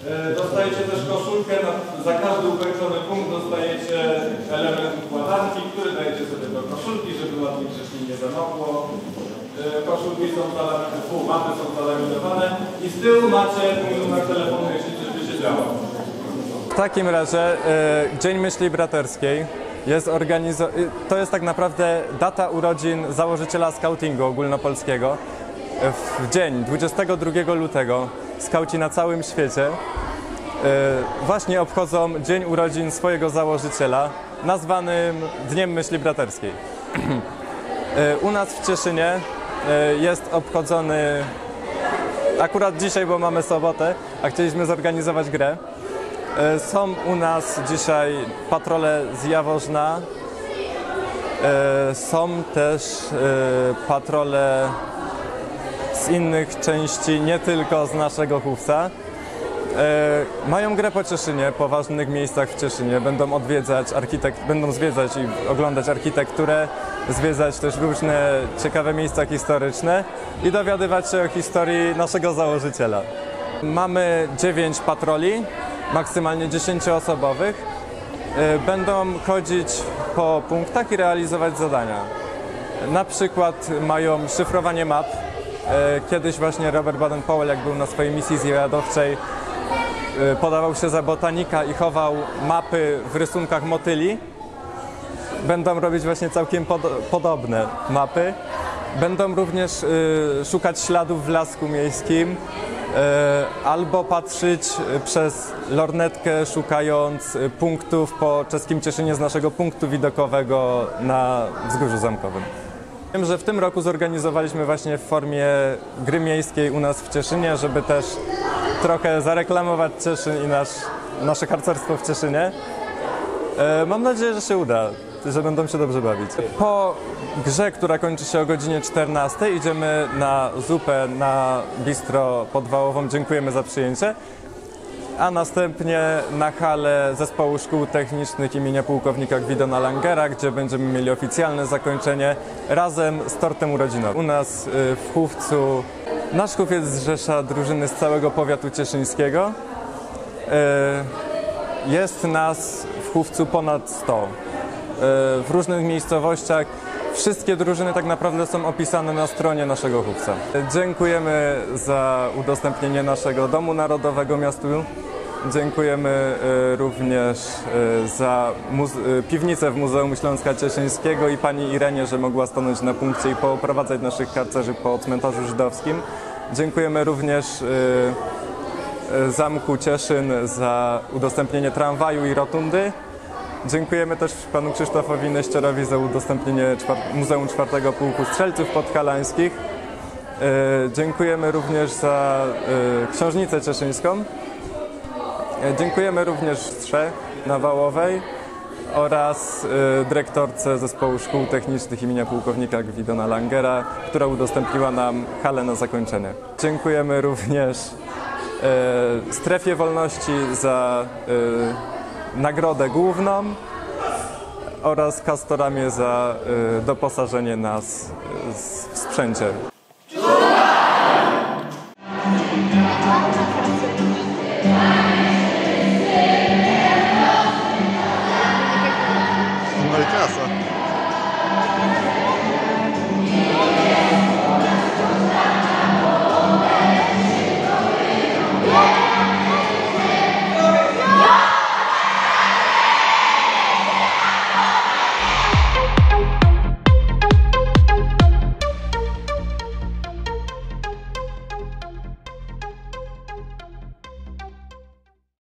Dostajecie też koszulkę, za każdy ukończony punkt dostajecie element układanki, który dajecie sobie do koszulki, żeby ładnie grzecznie nie zamokło. Koszulki są mapy są zalaminowane i z tyłu macie mój numer telefonu, jeśli coś by się działo. W takim razie Dzień Myśli Braterskiej to jest tak naprawdę data urodzin założyciela skautingu ogólnopolskiego. W dzień 22 lutego skauci na całym świecie właśnie obchodzą dzień urodzin swojego założyciela, nazwanym Dniem Myśli Braterskiej. U nas w Cieszynie jest obchodzony akurat dzisiaj, bo mamy sobotę, a chcieliśmy zorganizować grę. Są u nas dzisiaj patrole z Jaworzna, są też patrole z innych części, nie tylko z naszego Chówca. Mają grę po Cieszynie, po ważnych miejscach w Cieszynie. Będą zwiedzać i oglądać architekturę, zwiedzać też różne ciekawe miejsca historyczne i dowiadywać się o historii naszego założyciela. Mamy 9 patroli, maksymalnie 10-osobowych. Będą chodzić po punktach i realizować zadania. Na przykład mają szyfrowanie map. Kiedyś właśnie Robert Baden-Powell, jak był na swojej misji zwiadowczej, podawał się za botanika i chował mapy w rysunkach motyli. Będą robić właśnie całkiem podobne mapy. Będą również szukać śladów w lasku miejskim albo patrzeć przez lornetkę, szukając punktów po czeskim Cieszynie z naszego punktu widokowego na Wzgórzu Zamkowym. Wiem, że w tym roku zorganizowaliśmy właśnie w formie gry miejskiej u nas w Cieszynie, żeby też trochę zareklamować Cieszyn i nasze harcerstwo w Cieszynie. Mam nadzieję, że się uda, że będą się dobrze bawić. Po grze, która kończy się o godzinie 14, idziemy na zupę na bistro pod Wałową. Dziękujemy za przyjęcie. A następnie na halę Zespołu Szkół Technicznych imienia pułkownika Gwidona Langera, gdzie będziemy mieli oficjalne zakończenie razem z tortem urodzinowym. U nas w Chówcu nasz Chówiec zrzesza drużyny z całego powiatu cieszyńskiego. Jest nas w Chówcu ponad 100. W różnych miejscowościach. Wszystkie drużyny tak naprawdę są opisane na stronie naszego Chówca. Dziękujemy za udostępnienie naszego Domu Narodowego miastu. Dziękujemy również za piwnicę w Muzeum Śląska Cieszyńskiego i pani Irenie, że mogła stanąć na punkcie i pooprowadzać naszych harcerzy po cmentarzu żydowskim. Dziękujemy również Zamku Cieszyn za udostępnienie tramwaju i rotundy. Dziękujemy też panu Krzysztofowi Neściorowi za udostępnienie Muzeum IV Pułku Strzelców Podhalańskich. Dziękujemy również za Książnicę Cieszyńską. Dziękujemy również Strze na Wałowej oraz dyrektorce Zespołu Szkół Technicznych imienia pułkownika Gwidona Langera, która udostępniła nam halę na zakończenie. Dziękujemy również Strefie Wolności za nagrodę główną oraz Castoramie za doposażenie nas w sprzęcie.